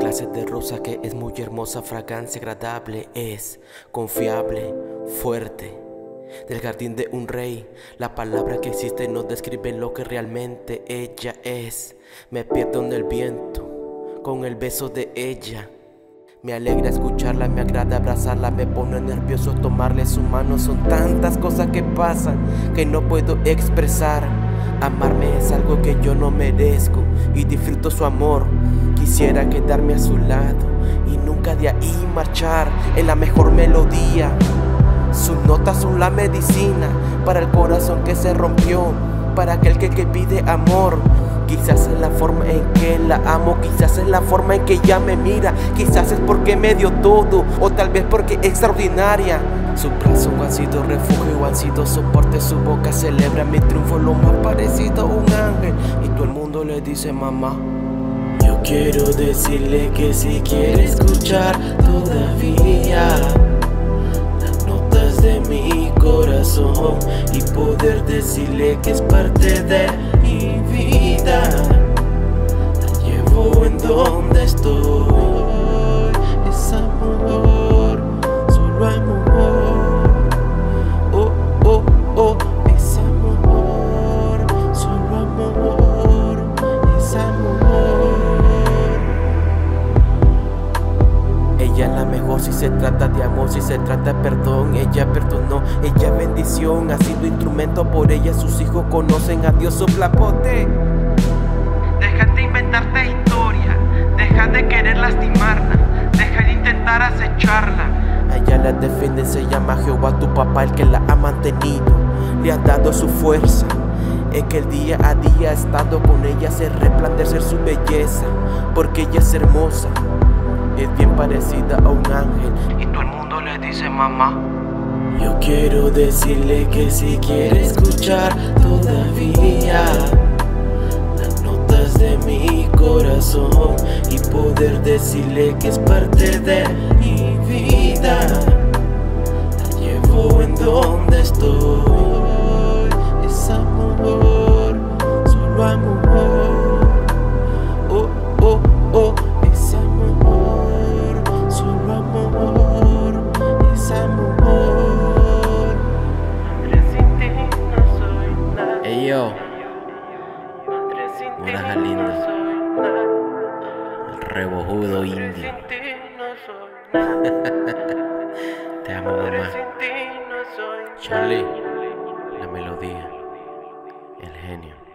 Clase de rosa que es muy hermosa, fragancia agradable, es confiable, fuerte. Del jardín de un rey, la palabra que existe no describe lo que realmente ella es. Me pierdo en el viento, con el beso de ella. Me alegra escucharla, me agrada abrazarla, me pone nervioso tomarle su mano. Son tantas cosas que pasan que no puedo expresar. Amarme es algo que yo no merezco y disfruto su amor. Quisiera quedarme a su lado y nunca de ahí marchar. En la mejor melodía, sus notas son la medicina para el corazón que se rompió, para aquel que pide amor. Quizás es la forma en que la amo, quizás es la forma en que ella me mira, quizás es porque me dio todo, o tal vez porque es extraordinaria. Sus brazos han sido refugio, han sido soporte, su boca celebra mi triunfo, lo más parecido a un ángel, y todo el mundo le dice mamá. Yo quiero decirle que si quiere escuchar todavía las notas de mi corazón y poder decirle que es parte de mi vida, la llevo en donde estoy. Es amor, solo amor. Oh, oh, oh, es amor, solo amor, es amor. Ella es la mejor si se trata de amor, si se trata de perdón. Ella perdonó, ella es bendición, ha sido instrumento por ella. Sus hijos conocen a Dios, soplapote. Deja de inventarte historia, deja de querer lastimarla, deja de intentar acecharla. A ella la defiende, se llama Jehová tu papá, el que la ha mantenido, le ha dado su fuerza. Es que el día a día ha estado con ella, hace resplandecer su belleza, porque ella es hermosa, es bien parecida a un ángel, y todo el mundo le dice mamá. Yo quiero decirle que si quiere escuchar todavía las notas de mi corazón y poder decirle que es parte de mi vida, la llevo en donde estoy. Es amor, solo amor. Oh, oh, oh, es amor, solo amor, es amor. Ey yo, Moraja lindo, el rebojudo indio. Te amo mamá. Charlie, la melodía, el genio.